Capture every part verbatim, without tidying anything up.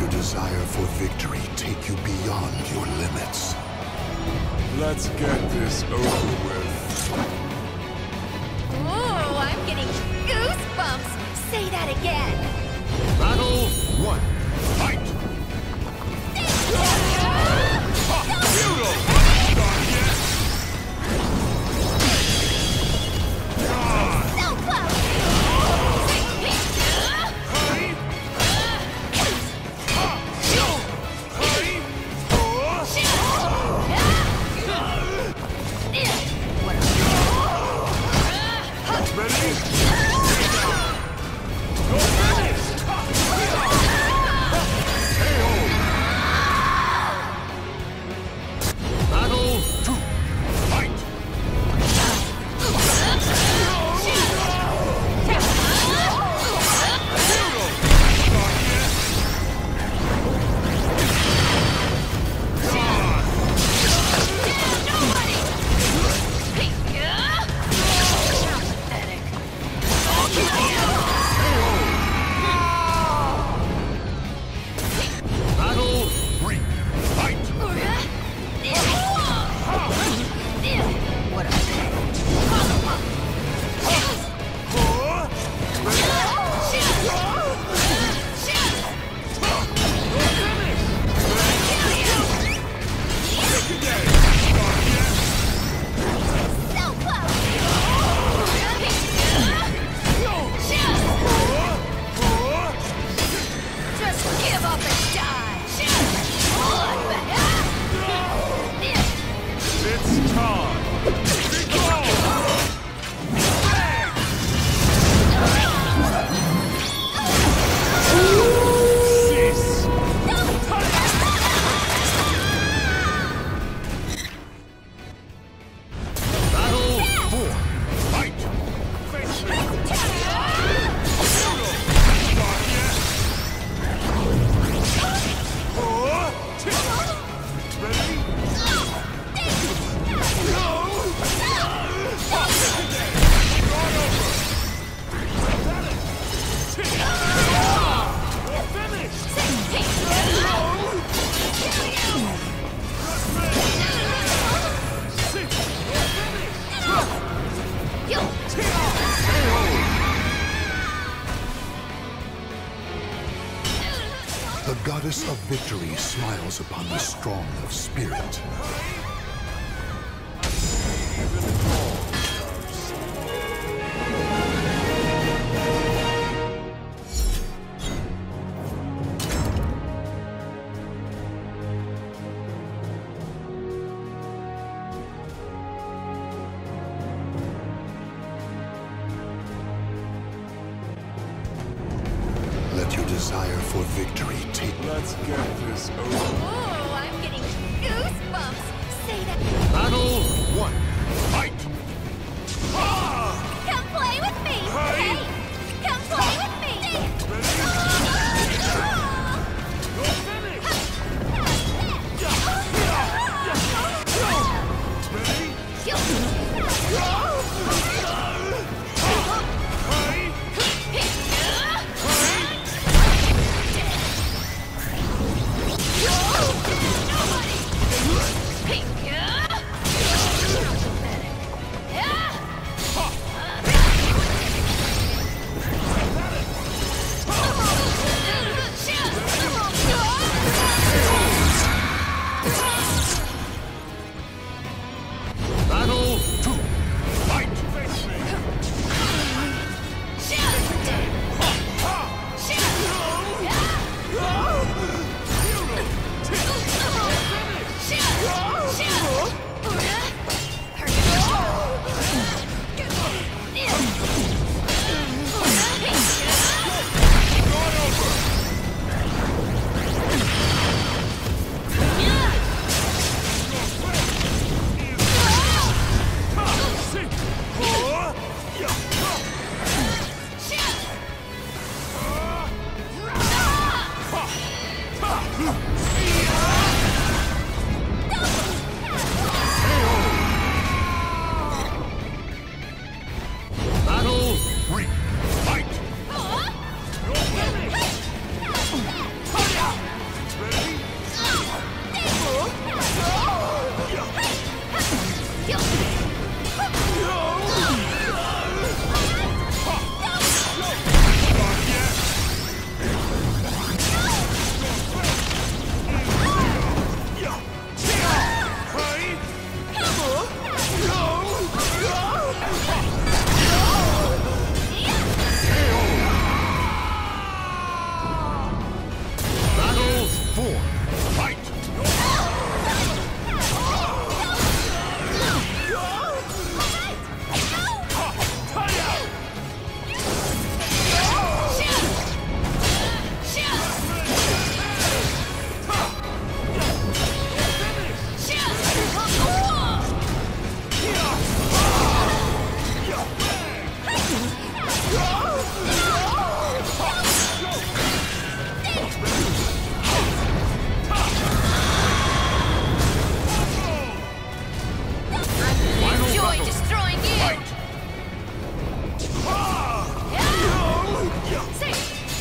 your desire for victory take you beyond your limits. Let's get this over with. Oh, I'm getting goosebumps! Say that again! Battle one. Fight! The goddess of victory smiles upon the strong of spirit. Let your desire for victory take... Let's get this over. Oh, I'm getting goosebumps! Say that... Battle one. Fight! Come play with me! Hey! Hey! Come play with me! Enjoy destroying you! Say,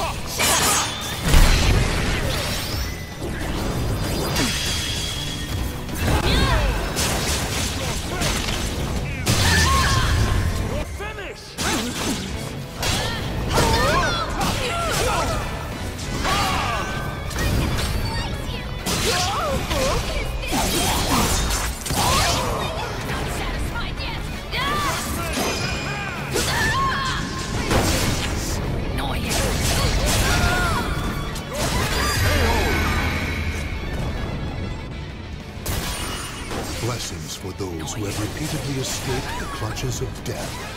Blessings for those who have repeatedly escaped the clutches of death.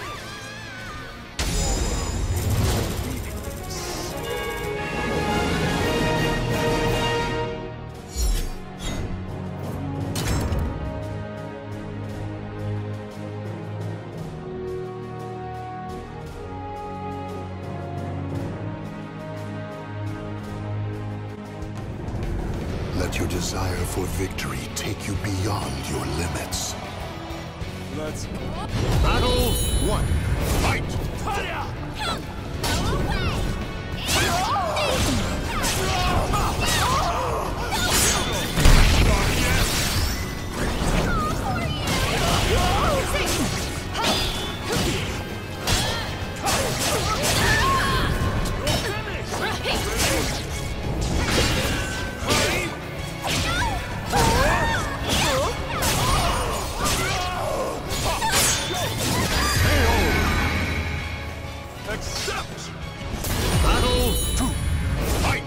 Let your desire for victory take you beyond your limits. Let's Battle one. Fight! accept! Battle two. Fight!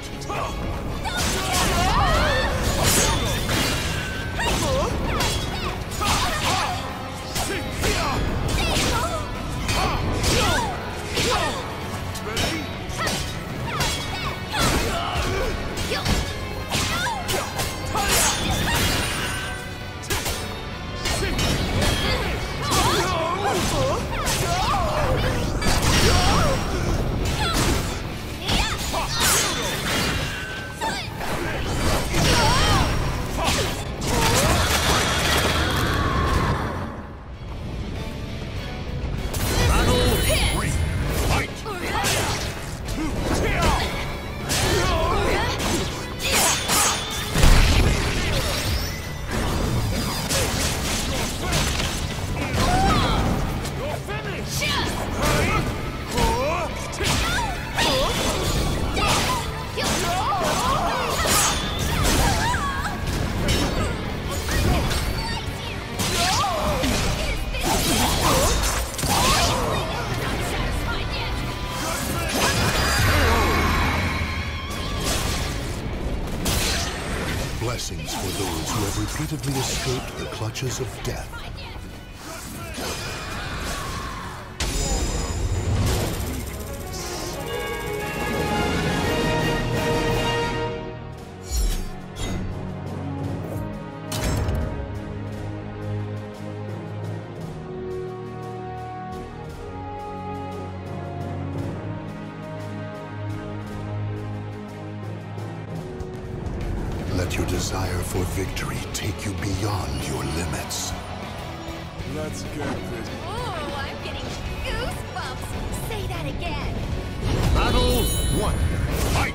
Blessings for those who have repeatedly escaped the clutches of death. Let your desire for victory take you beyond your limits. Let's get this. Oh, I'm getting goosebumps! Say that again! Battle one. Fight!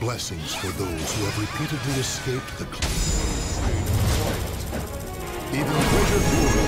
Blessings for those who have repeatedly escaped the cl- Even greater glory